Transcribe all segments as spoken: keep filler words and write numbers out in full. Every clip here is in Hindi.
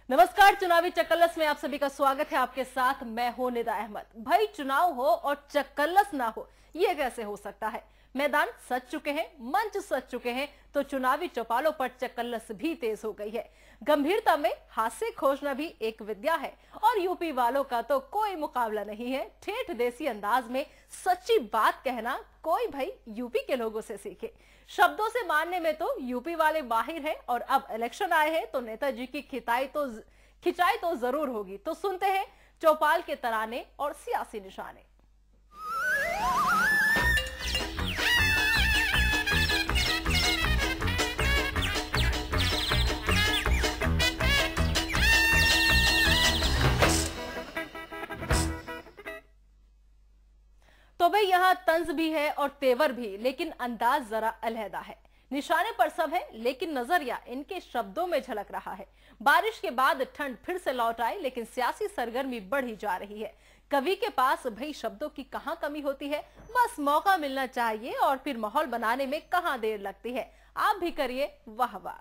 नमस्कार, चुनावी चक्कलस में आप सभी का स्वागत है। आपके साथ मैं हूं निदा अहमद। भाई चुनाव हो और चक्कलस ना हो, ये कैसे हो सकता है? मैदान सज चुके हैं, मंच सज चुके हैं, तो चुनावी चौपालों पर चक्कलस भी तेज हो गई है। गंभीरता में हास्य खोजना भी एक विद्या है और यूपी वालों का तो कोई मुकाबला नहीं है। ठेठ देसी अंदाज में सच्ची बात कहना कोई भाई यूपी के लोगों से सीखे। शब्दों से मानने में तो यूपी वाले माहिर हैं और अब इलेक्शन आए हैं तो नेताजी की खिंचाई तो खिंचाई तो जरूर होगी। तो सुनते हैं चौपाल के तराने और सियासी निशाने। तो भाई यहाँ तंज भी है और तेवर भी, लेकिन अंदाज जरा अलहदा है। निशाने पर सब है लेकिन नजरिया इनके शब्दों में झलक रहा है। बारिश के बाद ठंड फिर से लौट आई, लेकिन सियासी सरगर्मी बढ़ी जा रही है। कवि के पास भाई शब्दों की कहां कमी होती है, बस मौका मिलना चाहिए और फिर माहौल बनाने में कहां देर लगती है। आप भी करिए वाह वाह।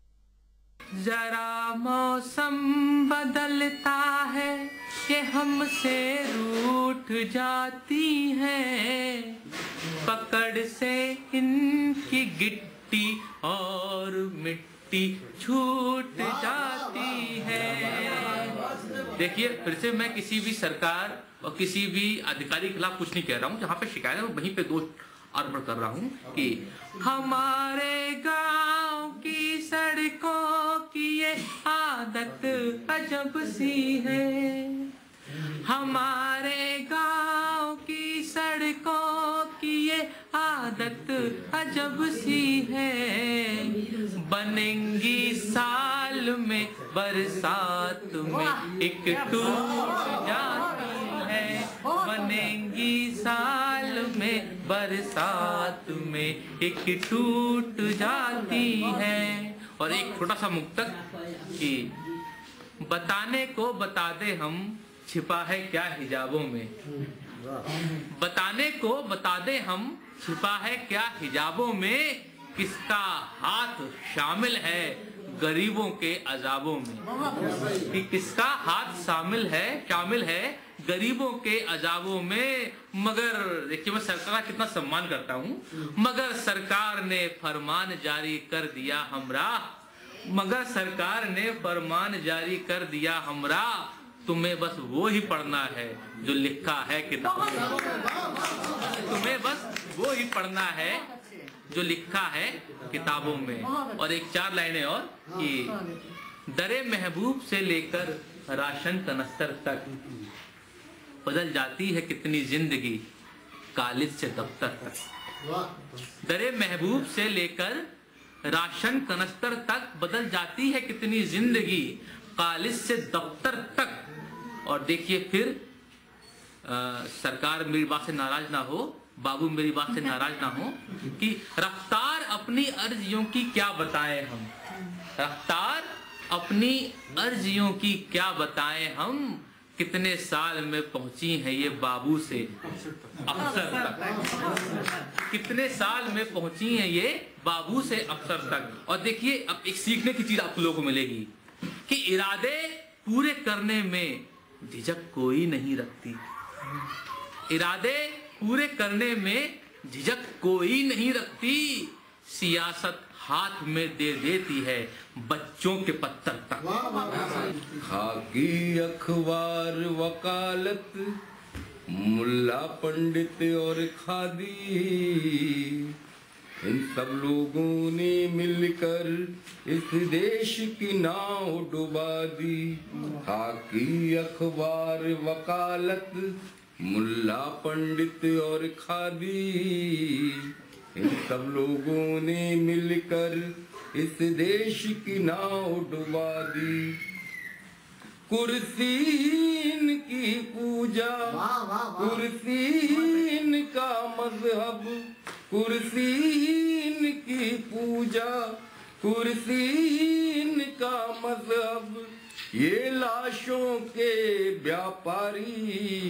जरा मौसम बदलता है कि हमसे रूठ जाती है, पकड़ से इनकी गिट्टी और मिट्टी छूट जाती है। देखिए, फिर से मैं किसी भी सरकार और किसी भी अधिकारी के खिलाफ कुछ नहीं कह रहा हूँ। जहाँ पे शिकायत है वहीं पे दोष अर्पण कर रहा हूँ कि हमारे गांव की सड़कों की ये आदत अजब सी है, हमारे गांव की सड़कों की ये आदत अजब सी है। बनेंगी साल में बरसात में एक टूट जाती है, बनेंगी साल में बरसात में एक टूट जाती है। और एक छोटा सा मुक्तक कि बताने को बता दे हम छिपा है क्या हिजाबों में, बताने को बता दे हम छिपा है क्या हिजाबों में, किसका हाथ शामिल है गरीबों के अजाबों में, कि किसका हाथ शामिल है शामिल है गरीबों के अजाबों में। मगर देखिए, मैं सरकार का कितना सम्मान करता हूँ, मगर सरकार ने फरमान जारी कर दिया हमरा, मगर सरकार ने फरमान जारी कर दिया हमरा, तुम्हें बस वो ही पढ़ना है जो लिखा है किताबों में, तुम्हें बस वो ही पढ़ना है जो लिखा है किताबों में। और एक चार लाइनें और कि दरे महबूब से लेकर राशन कनस्तर तक बदल जाती है कितनी जिंदगी कॉलेज से दफ्तर तक, दरे महबूब से लेकर राशन कनस्तर तक बदल जाती है कितनी जिंदगी कॉलेज से दफ्तर तक। और देखिए फिर आ, सरकार मेरी बात से नाराज ना हो, बाबू मेरी बात से नाराज ना हो, कि रफ्तार अपनी अर्जियों की क्या बताएं हम, रफ्तार अपनी अर्जियों की क्या बताएं हम, कितने साल में पहुंची है ये बाबू से अफसर तक, कितने साल में पहुंची है ये बाबू से अफसर तक। और देखिए, अब एक सीखने की चीज आप लोगों को मिलेगी कि इरादे पूरे करने में झिझक कोई नहीं रखती, इरादे पूरे करने में झिझक कोई नहीं रखती, सियासत हाथ में दे देती है बच्चों के पत्थर तक। खाकी अखबार वकालत मुल्ला पंडित और खादी, इन सब लोगों ने मिलकर इस देश की नाव डुबा दी। खाकी अखबार वकालत मुल्ला पंडित और खादी, इन सब लोगों ने मिलकर इस देश की नाव डुबा दी। कुर्सी इनकी पूजा, कुर्सी इनका मजहब, कुर्सी इनकी पूजा, कुर्सी इनका मजहब, ये लाशों के व्यापारी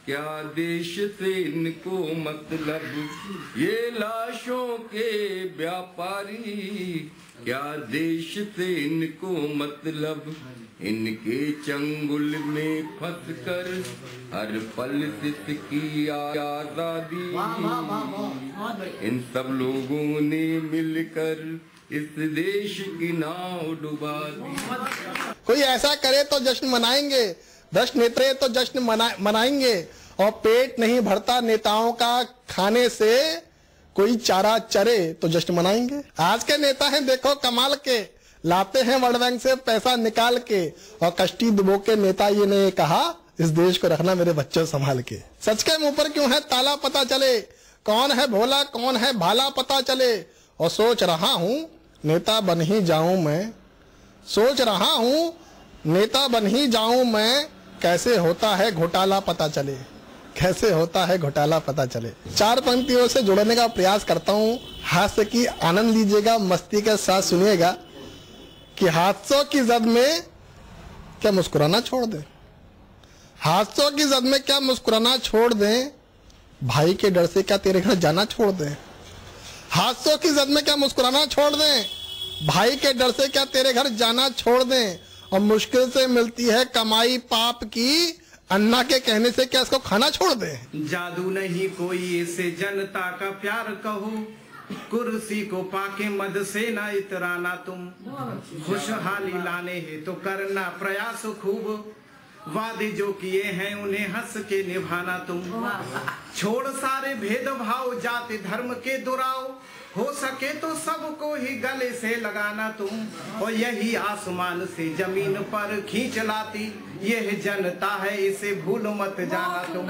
क्या देश से इनको मतलब ये लाशों के व्यापारी, क्या देश से इनको मतलब इनके चंगुल में फंस कर हर पल सिसकी आजादी। इन सब लोगों ने मिलकर इस देश की नाव डुबा दी। कोई ऐसा करे तो जश्न मनाएंगे, भ्रष्ट नेता तो जश्न मना, मनाएंगे और पेट नहीं भरता नेताओं का खाने से कोई चारा चरे तो जश्न मनाएंगे। आज के नेता हैं देखो कमाल के, लाते हैं वर्ल्ड बैंक से पैसा निकाल के और कष्टी दुबो के नेता ये ने कहा इस देश को रखना मेरे बच्चों संभाल के। सच के मुंह पर क्यों है ताला पता चले, कौन है भोला कौन है भाला पता चले। और सोच रहा हूँ नेता बन ही जाऊं मैं, सोच रहा हूँ नेता बन ही जाऊं मैं, कैसे होता है घोटाला पता चले, कैसे होता है घोटाला पता चले। चार पंक्तियों से जोड़ने का प्रयास करता हूँ, हास्य की आनंद लीजिएगा, मस्ती के साथ सुनिएगा कि हादसों की जद में क्या मुस्कुराना छोड़ दें, हादसों की जद में क्या मुस्कुराना छोड़ दें, भाई के डर से क्या तेरे घर जाना छोड़ दें, हादसों की जद में क्या मुस्कुराना छोड़ दें, भाई के डर से क्या तेरे घर जाना छोड़ दें, और मुश्किल से मिलती है कमाई पाप की, अन्ना के कहने से क्या इसको खाना छोड़ दें। जादू नहीं कोई इसे जनता का प्यार कहो, कुर्सी को पाके मद से ना इतराना तुम, खुशहाली लाने है तो करना प्रयास खूब, वादे जो किए हैं उन्हें हंस के निभाना तुम, छोड़ सारे भेदभाव जाति धर्म के दुराव, हो सके तो सबको ही गले से लगाना तुम, और यही आसमान से जमीन पर खींच लाती यह जनता है इसे भूल मत जाना तुम।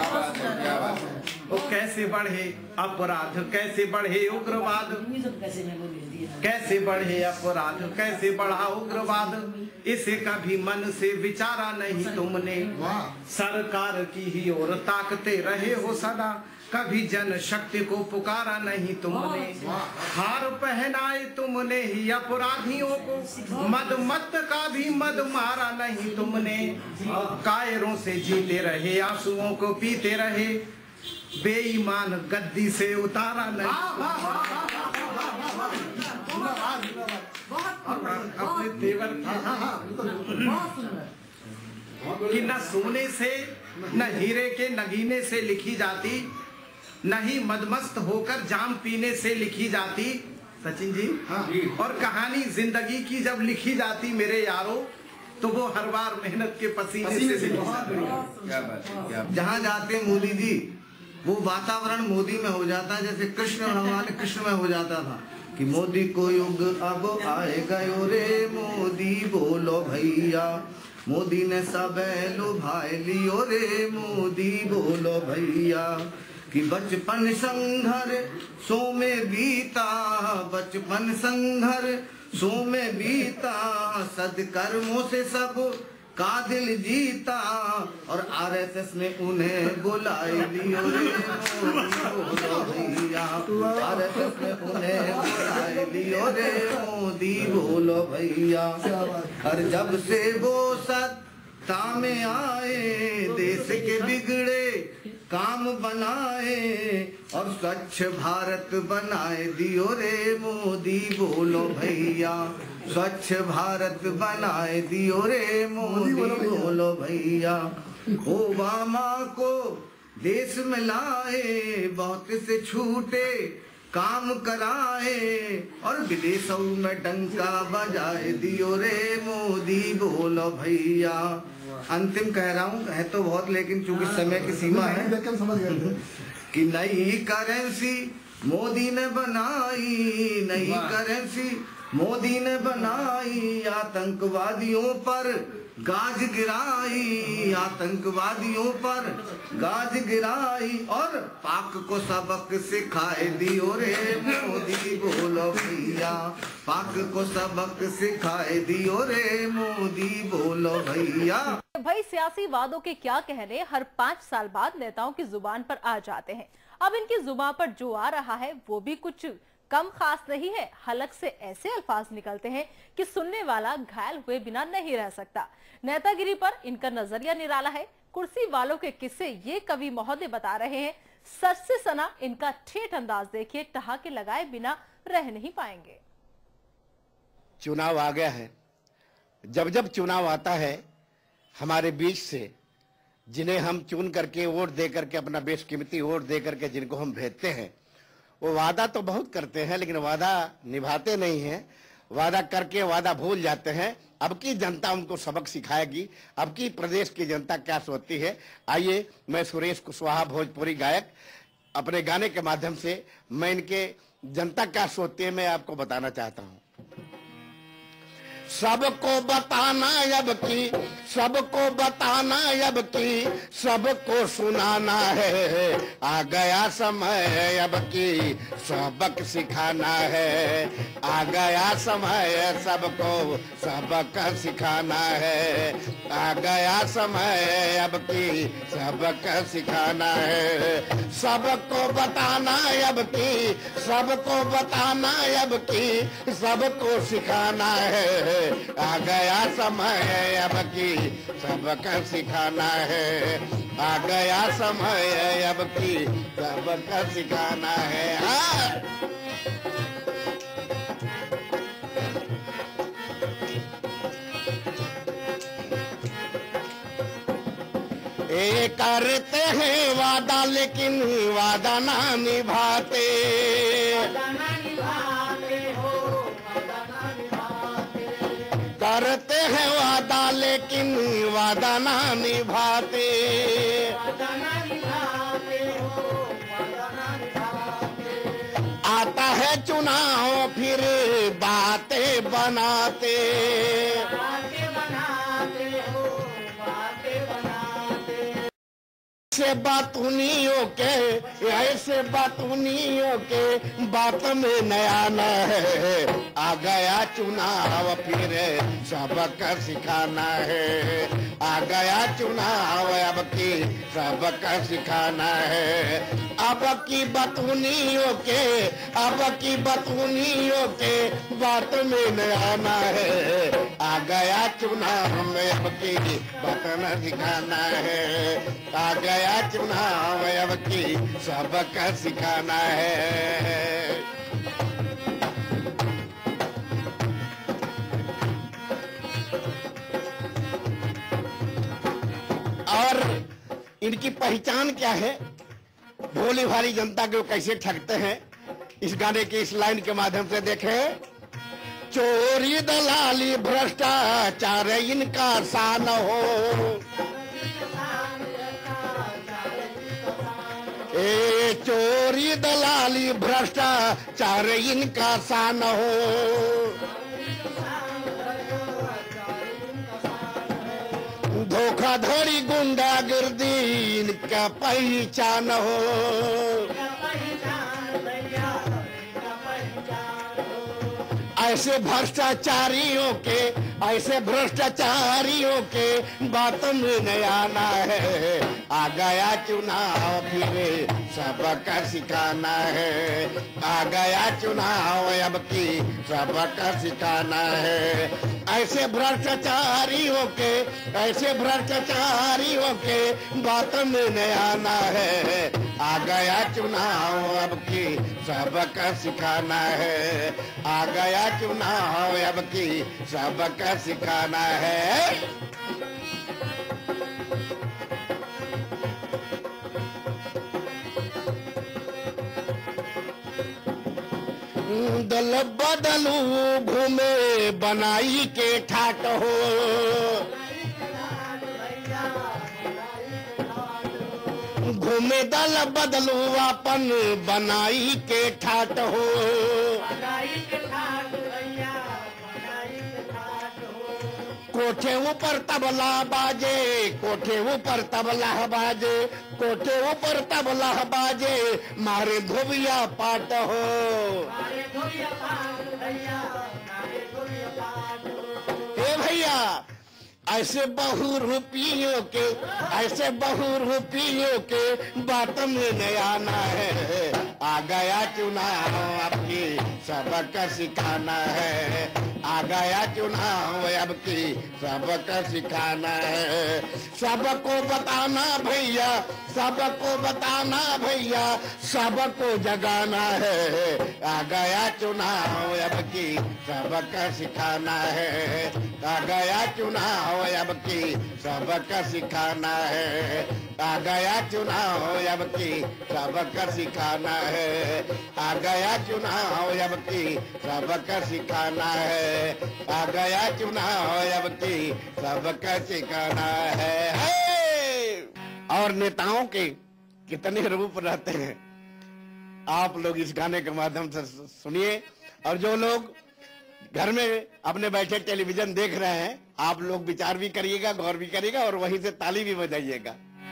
वो कैसे बढ़े अपराध कैसे बढ़े उग्रवाद, कैसे बढ़े अपराध कैसे बढ़ा उग्रवाद, इसे कभी मन से विचारा नहीं तुमने, सरकार की ही ओर ताकते रहे हो सदा, कभी जन शक्ति को पुकारा नहीं तुमने, हार पहनाए तुमने ही अपराधियों को, मद मत का भी मद मारा नहीं तुमने, कायरों से जीते रहे आंसुओं को पीते रहे, बेईमान गद्दी से उतारा नहीं। अपने तेवर कि न सोने से न हीरे के नगीने से लिखी जाती, न ही मदमस्त होकर जाम पीने से लिखी जाती। सचिन जी, हाँ। और कहानी जिंदगी की जब लिखी जाती मेरे यारों, तो वो हर बार मेहनत के पसीने से लिखी जाती। जहाँ जाते मोदी जी वो वातावरण मोदी में हो जाता जैसे कृष्ण भगवान कृष्ण में हो जाता था कि मोदी को युग अब आएगा रे, मोदी बोलो भैया, मोदी ने सब लुभाए लियो रे, मोदी बोलो भैया, कि बचपन संघर सो में बीता, बचपन संघर सो में बीता, सदकर्मों से सब का दिल जीता, और आरएसएस ने उन्हें बुलाए लियो रे, बोलो भैया, आरएसएस ने उन्हें बुलाए लियो रे, मोदी बोलो भैया। और जब से वो सत्ता में आए, देश के बिगड़े काम बनाए और स्वच्छ भारत बनाए दियो रे, मोदी बोलो भैया, स्वच्छ भारत बनाए दियो रे, मोदी बोलो भैया। ओबामा को देश में लाए, बहुत से छूटे काम कराए और विदेशों में डंका बजाए दियो रे, मोदी बोलो भैया। अंतिम कह रहा हूँ, है तो बहुत लेकिन चूंकि समय की सीमा है समझ गए कि नई करेंसी मोदी ने बनाई, नई करेंसी मोदी ने बनाई, आतंकवादियों पर गाज गिराई, आतंकवादियों पर गाज गिराई और पाक को सबक सिखाए दियो रे, मोदी बोलो भैया, पाक को सबक सिखाए दियो रे, मोदी बोलो भैया। भाई सियासी वादों के क्या कहने हर पांच साल बाद नेताओं की जुबान पर आ जाते हैं। अब इनकी जुबान पर जो आ रहा है वो भी कुछ कम खास नहीं है। हलक से ऐसे अल्फाज निकलते हैं कि सुनने वाला घायल हुए बिना नहीं रह सकता। नेतागिरी पर इनका नजरिया निराला है। कुर्सी वालों के किस्से ये कवि महोदय बता रहे हैं। सच से सना इनका ठेठ अंदाज देखिए, ठहाके लगाए बिना रह नहीं पाएंगे। चुनाव आ गया है। जब जब चुनाव आता है हमारे बीच से जिन्हें हम चुन करके वोट दे करके अपना बेशकीमती वोट दे करके जिनको हम भेजते हैं, वो वादा तो बहुत करते हैं लेकिन वादा निभाते नहीं हैं। वादा करके वादा भूल जाते हैं। अब की जनता उनको सबक सिखाएगी। अब की प्रदेश की जनता क्या सोचती है, आइए मैं सुरेश कुशवाहा भोजपुरी गायक अपने गाने के माध्यम से मैं इनके जनता क्या सोचती है मैं आपको बताना चाहता हूँ। सबको बताना अब की, सबको बताना अब की, सबको सुनाना है। आ गया समय अब की सबक सिखाना है। आ गया समय सबको सबक सिखाना है। आ गया समय अब की सबक सिखाना है। सबको बताना अब की, सबको बताना अब की, सबको सिखाना है। आ गया समय अब की सबक सिखाना है। आ गया समय अब की सबक सिखाना है। हाँ। ये करते हैं वादा लेकिन वादा ना निभाते। करते हैं वादा लेकिन वादा ना निभाते। आता है चुनाव फिर बातें बनाते। ऐसे बातूनियों के, ऐसे बातूनियों के बात में नया न है। आ गया चुनाव फिर सबक सिखाना है। आ गया चुनाव अब की सबक सिखाना है। अब की बतूनियों के, अब की बतूनियों के बात में नया न है। आ गया चुनाव में अब की बतन सिखाना है। आ गया चुनाव अब की सबक सिखाना है। और इनकी पहचान क्या है, भोली भाली जनता को कैसे ठगते हैं, इस गाने की इस लाइन के माध्यम से देखें। चोरी दलाली भ्रष्टाचार इनका शान हो। ए चोरी दलाली भ्रष्टाचार इनका शान हो। धोखाधड़ी गुंडागर्दी इनका पहचान हो। ऐसे भ्रष्टाचारियों के, ऐसे भ्रष्टाचारियों के बात में नहीं आना है। आ गया चुनाव फिर सबक सिखाना है। आ गया चुनाव अब की सबक सिखाना है। ऐसे भ्रष्टाचारियों के, ऐसे भ्रष्टाचारियों के बात में नहीं आना है। आ गया चुनाव अब की सबक सिखाना है। आ गया चुनाव अब की सबक सिखाना है। दल बदलू घूमे बनाई के ठाट हो। घूमे दल बदलू अपन बनाई के ठाट हो। कोठे ऊपर तबला बाजे, कोठे ऊपर तबला बाजे, कोठे ऊपर तबला बाजे, मारे धोबिया पाट हो। ए भैया, ऐसे बहु रुपयों के, ऐसे बहु रुपयों के बात में नहीं आना है। आ गया चुनाव आपकी सबक सिखाना है। आ गया चुनाव अब की सबका सिखाना है, सबको बताना भैया, सबको बताना भैया, सबको जगाना है। आ गया चुनाव अब की सबका सिखाना है, आ गया चुनाव अब की सबका सिखाना है, आ गया चुनाव अब की सबका सिखाना है, आ गया चुनाव अब की सबका सिखाना है, आ गया चुनाव अब की सबका सिखाना है, है। और नेताओं के कितने रूप रहते हैं आप लोग इस गाने के माध्यम से सुनिए। और जो लोग घर में अपने बैठे टेलीविजन देख रहे हैं, आप लोग विचार भी करिएगा, गौर भी करिएगा और वहीं से ताली भी बजाइएगा।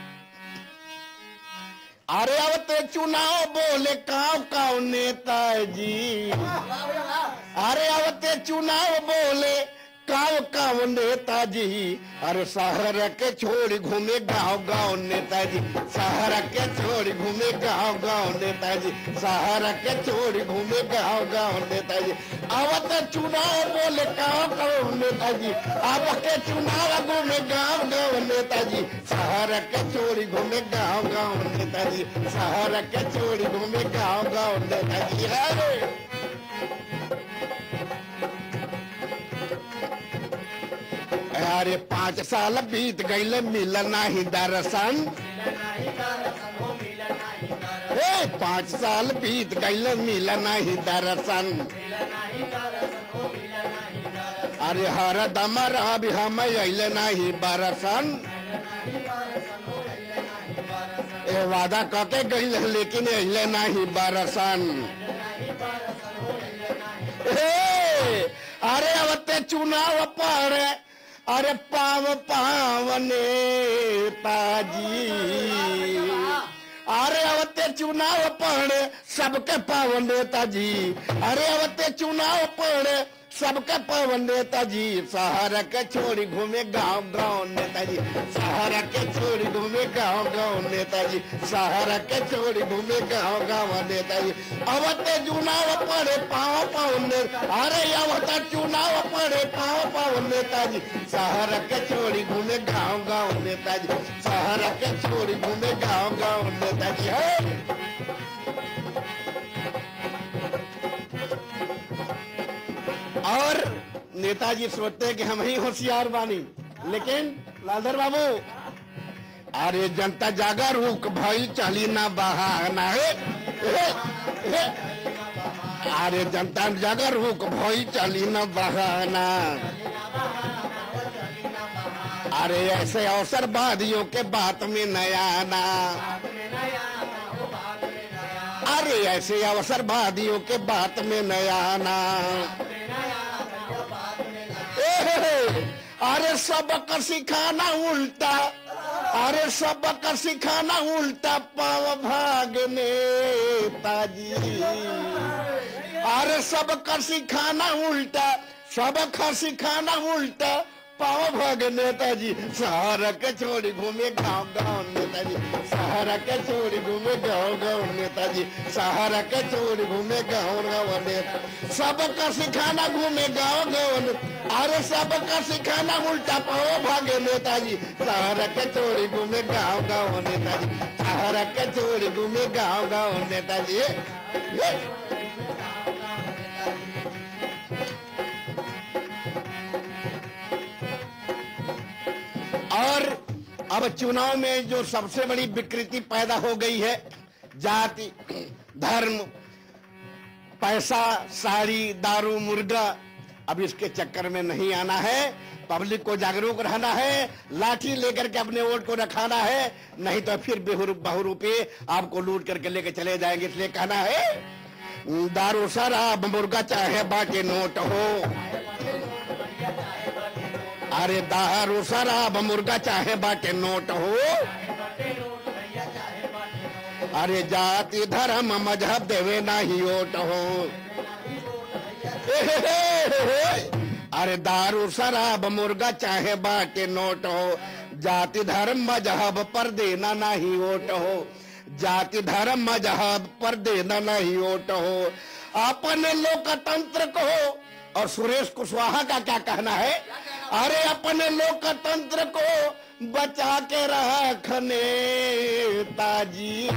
अरे अब ते चुनाव बोले काव काव नेताजी, अरे अब ते चुनाव बोले काव काव नेताजी, अरे शहर के छोड़ घूमे गांव गांव नेताजी, शहर के छोड़ घूमे गांव गांव नेताजी, शहर के छोड़ घूमे गांव गांव नेताजी। अब तो चुनाव बोले काव काव नेताजी, अब के चुनाव घूमे गांव गांव नेताजी, शहर के छोड़ घूमे गांव गांव नेताजी, शहर के छोड़ घूमे गांव गांव नेताजी। अरे अरे पाँच साल बीत गईले मिल नाही दर्शन, ए पाँच साल बीत गईले मिल नाही दर्शन, अरे हर दम रब हम अइले नहीं बरसन, ए वादा करके गईले लेकिन अइले नहीं बरसन। अरे अब ते चुनाव पर अरे पाव पाव नेताजी, अरे अब ते चुनाव पढ़े सबके पाव नेताजी, अरे अब ते चुनाव पढ़े सबके पाव नेताजी, शहर के छोड़ी घूमे गांव गांव नेताजी, शहर के छोड़ी घूमे गांव गांव नेताजी, शहर के छोड़ी घूमे गांव गांव नेताजी। अब ते चुनाव पढ़े पाव पाव ने, अरे अब ते चुनाव पढ़े पाव पाव नेताजी, शहर के छोड़ी घूमे गांव गांव नेताजी, शहर के छोड़ी घूमे गांव गांव नेताजी। है और नेताजी सोचते हैं कि हम ही होशियार बानी, लेकिन लालधर बाबू अरे जनता जागरूक भाई चली ना बहाना है, अरे जनता जागरूक भाई चली ना बहाना, अरे ऐसे अवसरवादियों के बात में नया आना, अरे ऐसे अवसरवादियों के बात में नया आना। अरे सबक सिखाना उल्टा, अरे सबक सिखाना उल्टा पाव भागने ताजी, अरे सबक सिखाना उल्टा, सबक सिखाना उल्टा पाव भाग नेताजी, शहर के छोड़ी घूमे गांव गांव नेताजी, शहर के छोड़ी घूमे गांव गांव नेताजी, शहर के छोड़ी घूमे गांव गांव नेताजी, सबका सिखाना घूमे गांव गांव, अरे सबका सिखाना उल्टा पाव भागे नेताजी, शहर के छोड़ी घूमे गांव गांव नेताजी, शहर के छोड़ी घूमे गांव गांव नेताजी। और अब चुनाव में जो सबसे बड़ी विकृति पैदा हो गई है, जाति, धर्म, पैसा, साड़ी, दारू, मुर्गा, अब इसके चक्कर में नहीं आना है, पब्लिक को जागरूक रहना है, लाठी लेकर के अपने वोट को रखाना है, नहीं तो फिर बहुरूपी आपको लूट करके लेके चले जाएंगे। इसलिए कहना है दारू शराब मुर्गा चाहे बाकी नोट हो, अरे दारू शराब मुर्गा चाहे बाटे नोट हो, अरे जाति धर्म मजहब देवे नहीं ओट हो, अरे दारू शराब मुर्गा चाहे बाटे नोट हो, जाति धर्म मजहब पर देना नहीं ओट हो, जाति धर्म मजहब पर देना नहीं ओट हो, अपने लोकतंत्र को और सुरेश कुशवाहा का क्या कहना है? अरे अपने लोकतंत्र को बचा के रख नेताजी।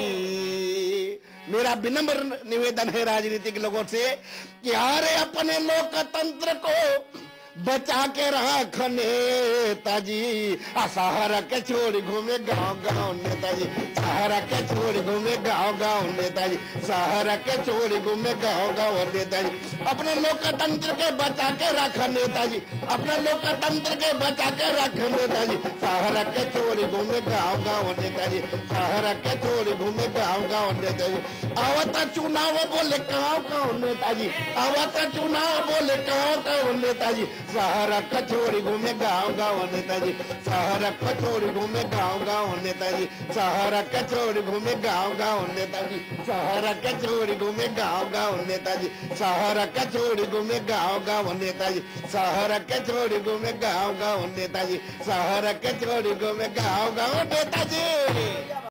मेरा विनम्र निवेदन है राजनीतिक लोगों से कि अरे अपने लोकतंत्र को बचा के रख नेताजी। सहारा के छोड़ घूमे गांव गांव नेताजी, सहारा के छोड़ घूमे गांव गांव नेताजी, सहारा के छोड़ घूमे गांव गांव नेताजी। अपने लोकतंत्र के बचा के रख नेताजी, अपने लोकतंत्र के बचा के रख नेताजी। सहारा के छोड़ घूमे गांव गांव नेताजी, सहारा के छोड़ घूमे गांव गांव नेताजी। आवता चुनाव बोले गांव गांव नेताजी, आवता चुनाव बोले गांव गांव नेताजी। सहारा कचोरी घूमे गांव गांव नेताजी, सहारा कचोरी घूमे गांव गांव नेताजी, सहारा कचोरी घूमे गांव गांव नेताजी, सहारा कचोरी घूमे गांव गांव नेताजी, सहारा कचोरी घूमे गांव गांव नेताजी, सहारा कचोरी घूमे गांव गांव नेताजी, सहारा कचोरी घूमे गांव गांव नेताजी।